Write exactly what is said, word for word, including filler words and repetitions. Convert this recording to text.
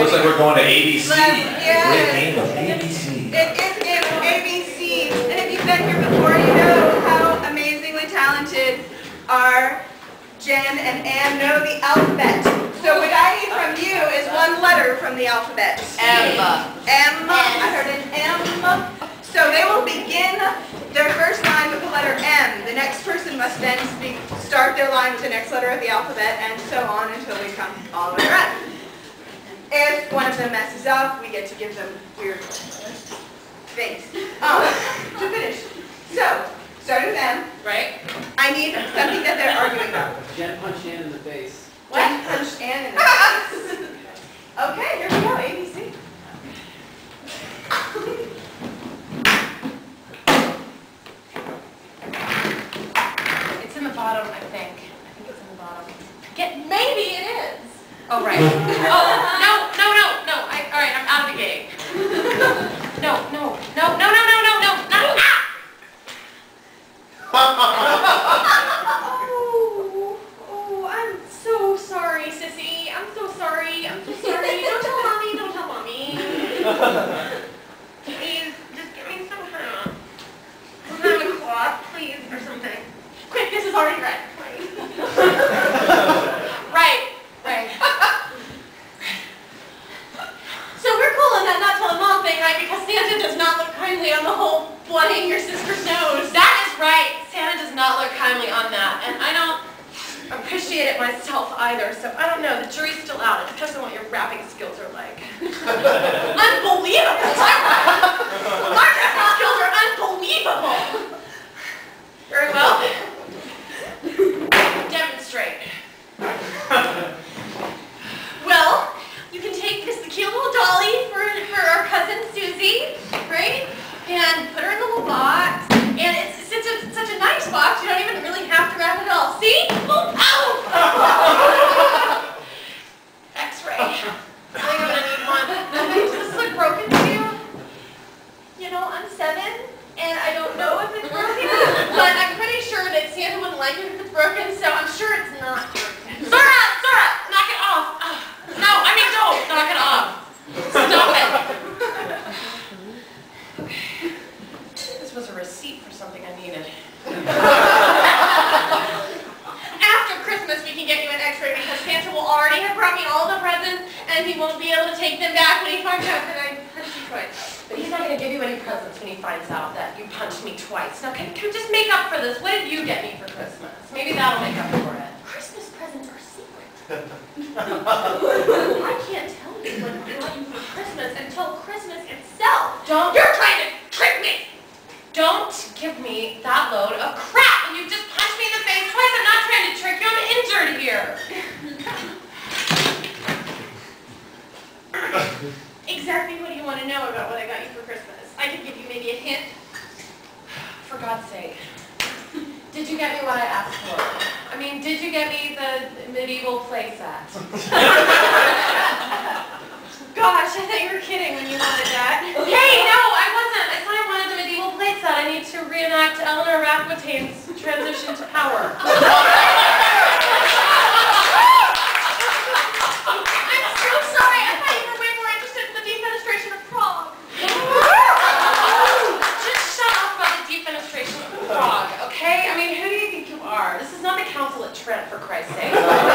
looks like we're going to A B C. Yes. Great game of A B C. It is a game of A B C. And if you've been here before, you know how amazingly talented our Jen and Ann know the alphabet. So what I need from you is one letter from the alphabet. M. M. I heard an M. So they will begin their first line with the letter M. The next person must then speak, start their line with the next letter of the alphabet, and so on until we come all the way around. If one of them messes up, we get to give them weird things um, to finish. So, starting with M. Right. I need something that they're arguing about. Jen punched Ann in the face. Jen punched Ann in the face. Okay, here we go. A B C. It's in the bottom, I think. I think it's in the bottom. Get, maybe it is. Oh, right. Oh, no, no, no, no. I, all right, I'm out of the game. No, no, no, no, no, no, no, no, no. Ah! Oh, oh, I'm so sorry, sissy. I'm so sorry. I'm so sorry. Don't tell mommy. Don't tell mommy. Please, just give me some kind of, some kind of cloth, please, or something. Quick, this is already red. Right, right. So we're cool on that not telling mom thing, right? Because Santa does not look kindly on the whole bloodying your sister's nose. That is right. Santa does not look kindly on that, and I don't appreciate it myself either. So I don't know. The jury's still out. It depends on what your rapping skills are like. Unbelievable. My rapping skills are unbelievable. Very well. Demonstrate. Well, you can take this the cute little dolly for, for our cousin Susie, right? And put her in the little box. And it's such a, such a nice box, you don't even really have to wrap it at all. See? Oh! Ow! X-ray. I think I'm gonna need one. Does this look broken to you? You know, I'm seven, and I don't know if it's broken, but I'm pretty sure that Santa wouldn't like it if it's broken, so I'm sure it's not broken. Zora! Zora! Knock it off! No, I mean don't! Knock it off! Stop it! Okay. This was a receipt for something I needed. After Christmas we can get you an X-ray because Santa will already have brought me all the presents and he won't be able to take them back when he finds out that I punched you twice. But he's not going to give you any presents when he finds out that you punched me twice. Now can, can we just make up for this? What did you get me for Christmas? Maybe that'll make up for it. Christmas presents are secret. I can't tell you what I got you for Christmas until Christmas itself. Don't. You're trying to trick me. Don't give me that load of crap when you just punched me in the face twice. I'm not trying to trick you. I'm injured here. Exactly what do you want to know about what I got you for Christmas? I could give you maybe a hint. For God's sake. Did you get me what I asked for? I mean, did you get me the medieval playset? Gosh, I thought you were kidding when you wanted that. Hey, no, I wasn't. I thought I wanted the medieval playset. I need to reenact Eleanor Rathbotaine's transition to power. I'm so sorry. I thought you were way more interested in the defenestration of Prague. Just shut up about the defenestration of Prague, okay? I mean, who do you think you are? This is not the council at Trent, for Christ's sake.